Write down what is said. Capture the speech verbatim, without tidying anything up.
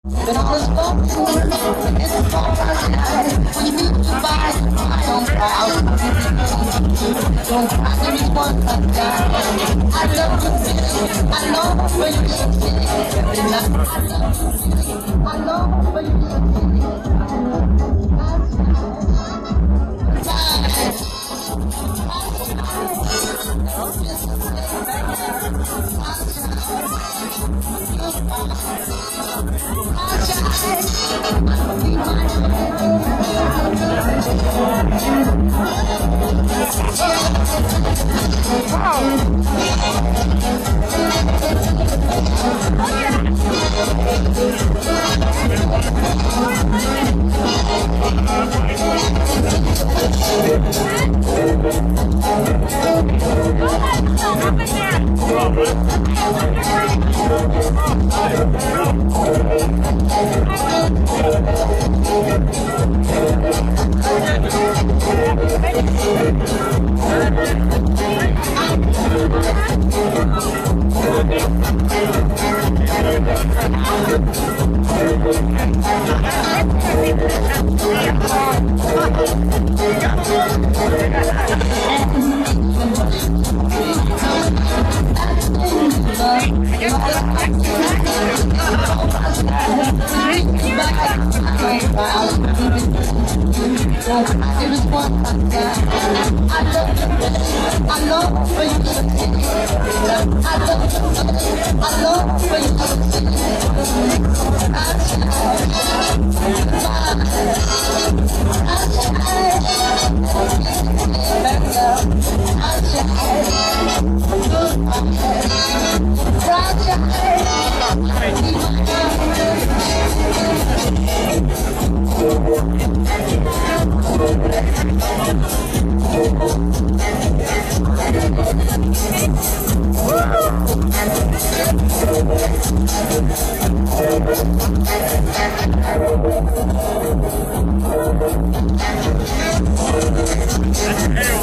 But all this fun, it's a fun ride. When you meet the vibe, I don't cry. Don't cry, give me one time. I love you, I know when you should see it. Every night, I know when you should see it. Hey,